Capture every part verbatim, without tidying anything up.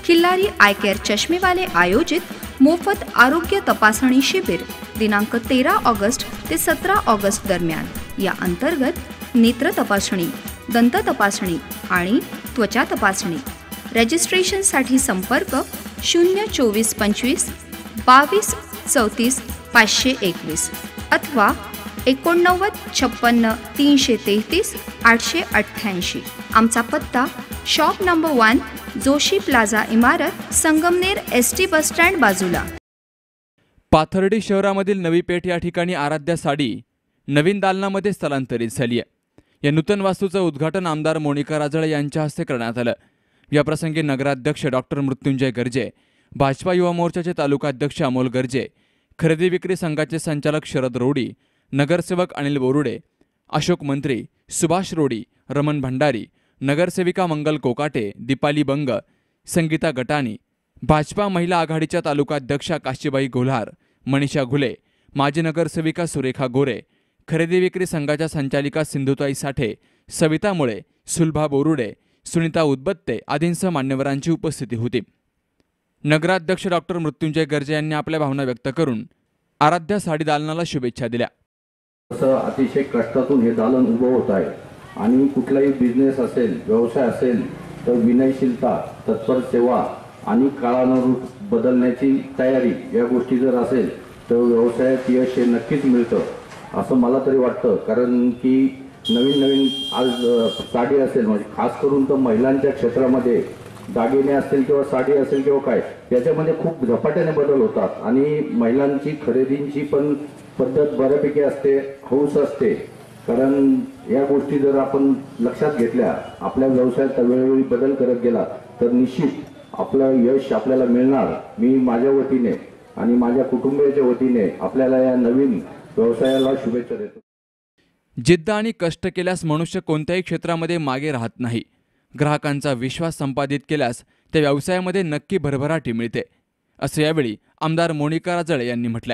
Khillari I care चष्मेवाले आयोजित मोफत आरोग्य तपासणी शिबिर दिनांक तेरा ऑगस्ट ते सतरा ऑगस्ट दरम्यान। या अंतर्गत नेत्र तपासणी, दंत तपासणी आणि त्वचा तपासणी। रजिस्ट्रेशनसाठी संपर्क शून्य चोवीस पंचवीस बावीस चौतीस पाचशे एकवीस अथवा एकोणनव्वद छप्पन्न तीनशे तेहतीस आठशे अठ्ठ्याऐंशी। आमचा पत्ता shop number one, Joshi plaza इमारत, Sangamner, S T bus stand बाजूला। पाथर्डी शहरामधील नवी पेठ या ठिकाणी आराध्या साडी नवीन दालनामध्ये स्थलांतरित झाली आहे। या नूतन वास्तूचं उद्घाटन आमदार मोनिका राजळे यांच्या हस्ते करण्यात आलं। या प्रसंगी नगराध्यक्ष डॉक्टर मृत्युंजय गर्जे, भाजपा युवा मोर्चाचे तालुकाध्यक्ष अमोल गर्जे, खरेदी विक्री संघाचे संचालक शरद रोडी, नगरसेवक अनिल बोरुडे, अशोक मंत्री, सुभाष रोडी, रमण भंडारी, नगरसेविका मंगल कोकाटे, दीपाली बंग, संगीता गटानी, भाजपा महिला आघाडीच्या तालुकाध्यक्षा काशीबाई गोल्हार, मनीषा घुले, माजी नगरसेविका सुरेखा गोरे, खरेदी विक्री संघाच्या संचालिका सिंधुताई साठे, सविता मुळे, सुलभा बोरुडे, सुनीता उदबत्ते आदींसह मान्यवरांची उपस्थिती होती। नगराध्यक्ष डॉक्टर मृत्युंजय गर्जे यांनी आपल्या भावना व्यक्त करून आराध्या साडी दालनाला शुभेच्छा दिल्या। अतिशय कष्टातून हे दालन उभं होत आहे आणि कुठलाही बिझनेस असेल, व्यवसाय असेल तर विनयशीलता, तत्पर सेवा आणि काळानुरूप बदलण्याची तयारी या गोष्टी जर असेल तर व्यवसायात यश हे नक्कीच मिळतं असं मला तरी वाटतं। कारण की नवीन नवीन आज साडी असेल, म्हणजे खास करून तर महिलांच्या क्षेत्रामध्ये दागिने असतील किंवा साडी असेल किंवा काय, त्याच्यामध्ये खूप झपाट्याने बदल होतात आणि महिलांची खरेदींची पण पद्धत बऱ्यापैकी असते, हौस असते। कारण या गोष्टी जर आपण लक्षात घेतल्या, आपल्या व्यवसायात वेळोवेळी बदल करत गेला तर निश्चित आपलं यश आपल्याला मिळणार। मी माझ्या वतीने आणि माझ्या कुटुंबियाच्या वतीने आपल्याला या नवीन व्यवसायाला शुभेच्छा देतो। जिद्द आणि कष्ट केल्यास मनुष्य कोणत्याही क्षेत्रामध्ये मागे राहत नाही। ग्राहकांचा विश्वास संपादित केल्यास त्या व्यवसायामध्ये नक्की भरभराटी मिळते, असे यावेळी आमदार मोनिका राजळे यांनी म्हटलंय।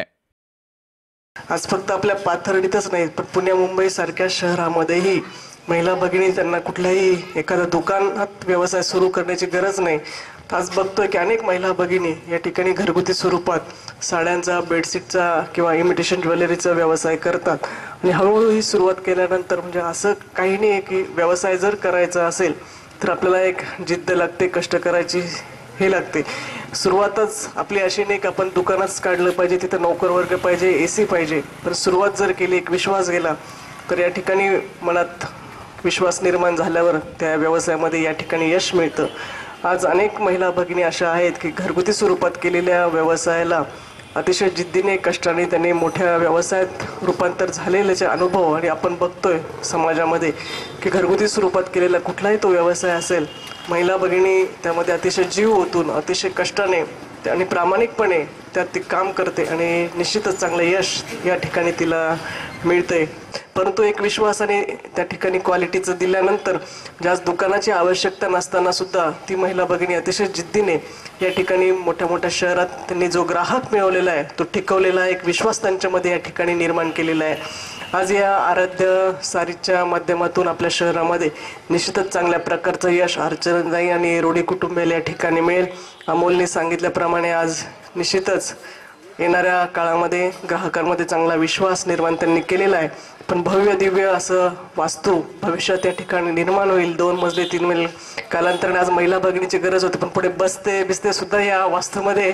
आज फक्त आपल्या पाथर्डीतच नाही पण पुण्या मुंबई सारख्या शहरामध्येही महिला भगिनी त्यांना कुठल्याही एखाद्या दुकानात व्यवसाय सुरू करण्याची गरज नाही। आज बघतोय की अनेक महिला भगिनी या ठिकाणी घरगुती स्वरूपात साड्यांचा, बेडशीटचा किंवा इमिटेशन ज्वेलरीचा व्यवसाय करतात आणि हळूहळू ही सुरुवात केल्यानंतर म्हणजे असं काही नाही की व्यवसाय जर करायचा असेल तर आपल्याला एक जिद्द लागते, कष्ट करायची हे लागते। सुरुवातच आपली अशी नाही की आपण दुकानच काढलं पाहिजे, तिथं नोकर वर्ग पाहिजे, ए सी पाहिजे, पण सुरुवात जर केली, एक विश्वास गेला तर या ठिकाणी मनात विश्वास निर्माण झाल्यावर त्या व्यवसायामध्ये या ठिकाणी यश मिळतं। आज अनेक महिला भगिनी अशा आहेत की घरगुती स्वरूपात केलेल्या व्यवसायाला अतिशय जिद्दीने, कष्टाने त्यांनी मोठ्या व्यवसायात रूपांतर झालेल्याचे अनुभव आणि आपण बघतोय समाजामध्ये की घरगुती स्वरूपात केलेला कुठलाही तो व्यवसाय असेल, महिला भगिनी त्यामध्ये अतिशय जीव ओतून, अतिशय कष्टाने आणि प्रामाणिकपणे त्यात ती काम करते आणि निश्चितच चांगलं यश या ठिकाणी तिला मिळते। परंतु एक विश्वासाने त्या ठिकाणी क्वालिटीचं दिल्यानंतर ज्याच दुकानाची आवश्यकता नसताना सुद्धा ती महिला भगिनी अतिशय जिद्दीने या ठिकाणी मोठ्या मोठ्या शहरात त्यांनी जो ग्राहक मिळवलेला आहे तो टिकवलेला एक विश्वास त्यांच्यामध्ये या ठिकाणी निर्माण केलेला आहे। आज या आराध्य साडीच्या माध्यमातून आपल्या शहरामध्ये निश्चितच चांगल्या प्रकारचं यश अर्चनाताई आणि रोडी कुटुंबियाला या ठिकाणी मिळेल। अमोलने सांगितल्याप्रमाणे आज निश्चितच येणाऱ्या काळामध्ये ग्राहकांमध्ये चांगला विश्वास निर्माण त्यांनी केलेला आहे। पण भव्य दिव्य असं वास्तू भविष्यात या ठिकाणी निर्माण होईल, दोन मजले, तीन मजले। कालांतराने आज महिला भगिनीची गरज होती पण पुढे बसते बिसते सुद्धा या वास्तूमध्ये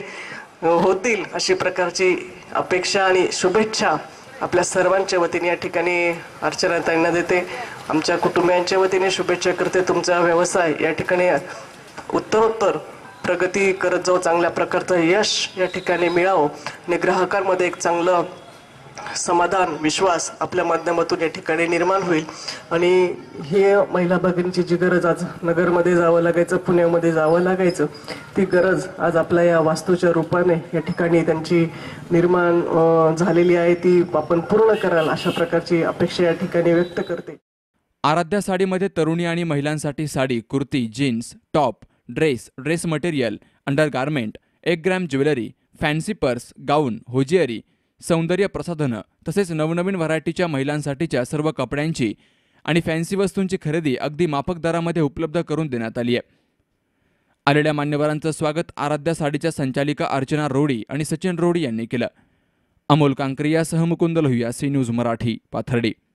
होतील अशी प्रकारची अपेक्षा आणि शुभेच्छा आपल्या सर्वांच्या वतीने या ठिकाणी अर्चनाताईंना देते। आमच्या कुटुंबियांच्या वतीने शुभेच्छा करते। तुमचा व्यवसाय या ठिकाणी उत्तरोत्तर प्रगती करत जाऊ, चांगल्या प्रकारचं यश या ठिकाणी मिळावं आणि ग्राहकांमध्ये एक चांगलं समाधान, विश्वास आपल्या माध्यमातून या ठिकाणी निर्माण होईल। आणि हे महिला भगिनीची जी गरज आज नगरमध्ये जावं लागायचं, पुण्यामध्ये जावं लागायचं, ती गरज आज आपल्या या वास्तूच्या रूपाने या ठिकाणी त्यांची निर्माण झालेली आहे, ती आपण पूर्ण कराल अशा प्रकारची अपेक्षा या ठिकाणी व्यक्त करते। आराध्या साडीमध्ये तरुणी आणि महिलांसाठी sari, kurti, jeans, top, dress, dress material, undergarment, एक gram jewellery, fancy purse, gown, hosiery, सौंदर्य प्रसाधनं तसेच नवनवीन व्हरायटीच्या महिलांसाठीच्या सर्व कपड्यांची आणि फॅन्सी वस्तूंची खरेदी अगदी माफक दरामध्ये उपलब्ध करून देण्यात आली आहे। आलेल्या मान्यवरांचं स्वागत आराध्या साडीच्या संचालिका अर्चना रोडी आणि सचिन रोडी यांनी केलं. अमोल कांकरी यासह मुकुंद लोहिया, सी न्यूज मराठी, पाथर्डी.